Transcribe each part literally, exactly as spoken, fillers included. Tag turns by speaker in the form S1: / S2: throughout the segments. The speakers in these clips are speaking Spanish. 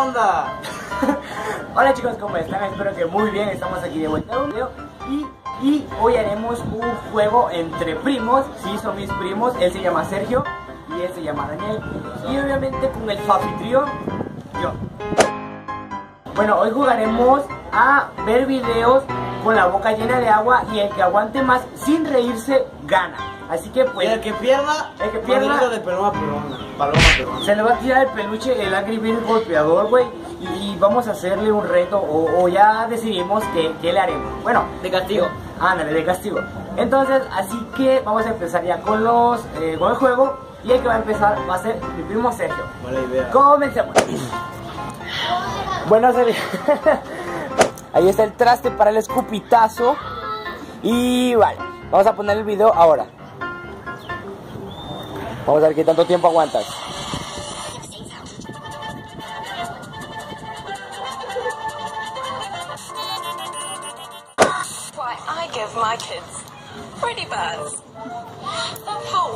S1: onda?
S2: Hola chicos, ¿cómo están? Espero que muy bien, estamos aquí de vuelta en un video y, y hoy haremos un juego entre primos. Sí, son mis primos, él se llama Sergio y él se llama Daniel. Y obviamente con el anfitrión, yo. Bueno, hoy jugaremos a ver videos con la boca llena de agua y el que aguante más sin reírse gana. Así que pues...
S1: Y el que pierda,
S2: el que pierda
S1: de paloma peruana. Paloma peruana.
S2: Se le va a tirar el peluche, el Angry Bird golpeador, güey. Y, y vamos a hacerle un reto o, o ya decidimos qué, qué le haremos. Bueno,
S1: De castigo.
S2: Ándale, de castigo. Entonces, así que vamos a empezar ya con los eh, con el juego. Y el que va a empezar va a ser mi primo Sergio.
S1: Mala idea.
S2: Comencemos. Bueno, Sergio. Ahí está el traste para el escupitazo. Y vale, vamos a poner el video ahora. Vamos a ver qué tanto tiempo aguantas.
S3: Why, I give my kids pretty birds. Oh.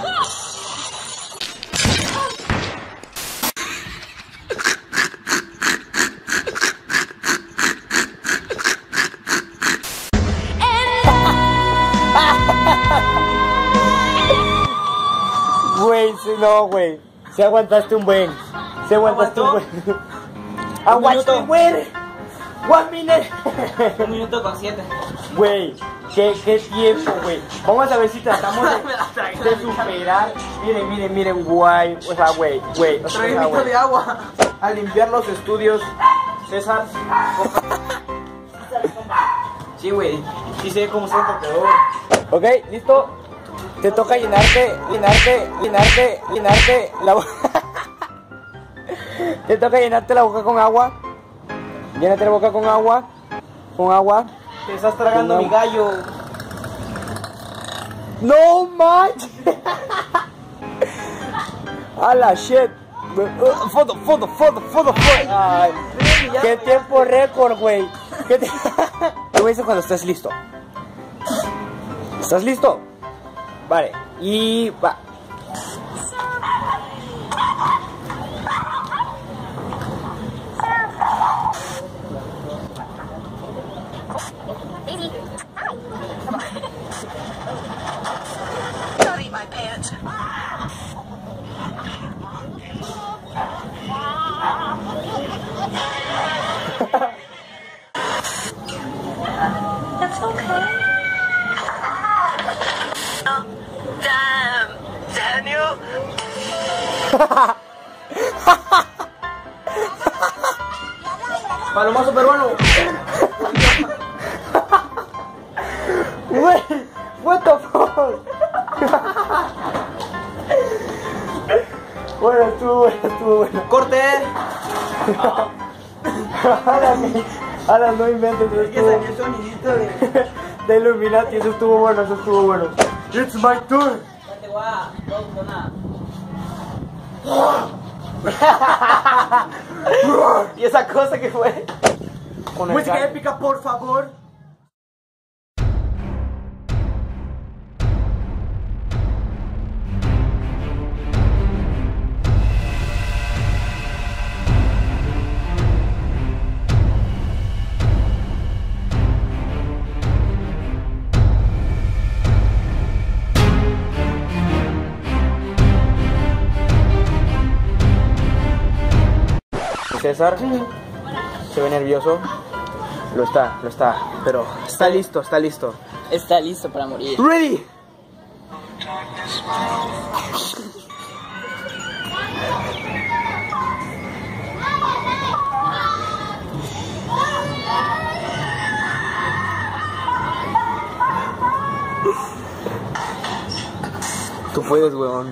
S2: Güey, no, güey. Si aguantaste un buen. Si aguantaste un buen. Aguantaste, güey. One minute.
S1: Un minuto con siete.
S2: Güey, qué, qué tiempo, güey. Vamos a ver si tratamos de, de superar. Miren, miren, miren, guay. O sea, güey, güey. O sea,
S1: Otro litro de agua. A limpiar los estudios. César. Sí, güey. Sí sé cómo siento, pero...
S2: Ok, listo. Te toca llenarte, llenarte, llenarte, llenarte la boca. Te toca llenarte la boca con agua. Llénate la boca con agua. Con agua.
S1: Te estás tragando
S2: No.
S1: mi gallo.
S2: No manches. A la shit. Uh, foto, foto, foto, foto, foto. Ay, qué tiempo récord, güey. ¿Qué te... Tú me dices cuando estés listo. ¿Estás listo? Vale, y va.
S3: Don't eat my pants. It's okay. Oh, damn, Daniel.
S1: Palomazo peruano.
S2: Güey, what the fuck. Bueno, estuvo bueno, estuvo bueno.
S1: Corte.
S2: Alan, Alan, no inventes, eso
S1: Es que
S2: estuvo...
S1: salió el sonidito de...
S2: de Illuminati, eso estuvo bueno, eso estuvo bueno. It's my turn.
S1: ¿Y esa cosa que fue? Con el
S2: Música
S1: gallo.
S2: épica, por favor.
S1: César se ve nervioso. Lo está, lo está, pero está listo, está listo.
S4: Está listo para morir.
S1: Ready. Tú puedes, weón.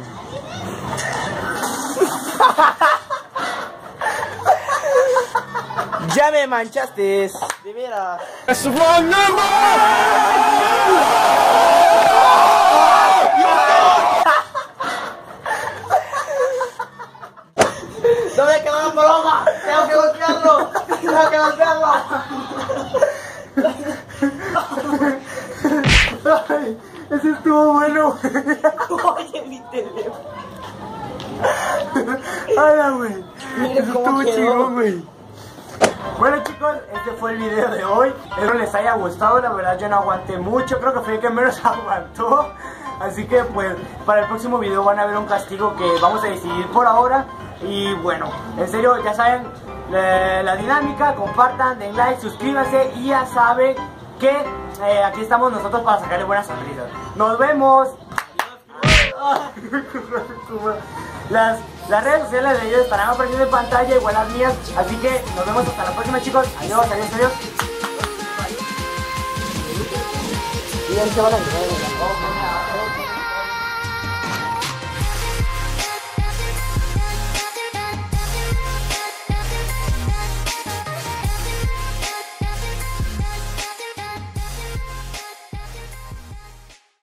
S1: Ya me manchaste. De veras. No me quedó la paloma. Tengo que golpearlo. Tengo que golpearlo.
S2: Ay, ese estuvo bueno.
S4: Oye, mi teléfono.
S2: Hola, güey.
S4: Miren
S2: Eso
S4: cómo
S2: estuvo
S4: quedó.
S1: No, güey.
S2: Bueno chicos, este fue el video de hoy. Espero les haya gustado, la verdad yo no aguanté mucho, creo que fue el que menos aguantó. Así que pues para el próximo video van a ver un castigo que vamos a decidir por ahora. Y bueno, en serio ya saben eh, la dinámica, compartan, den like, suscríbanse y ya saben que eh, aquí estamos nosotros para sacarle buenas sonrisas. Nos vemos. Las, las redes sociales de ellos estarán apareciendo en pantalla, igual las mías. Así que nos vemos hasta la próxima chicos. Adiós, adiós, adiós.
S1: Y ahí se van a llevar.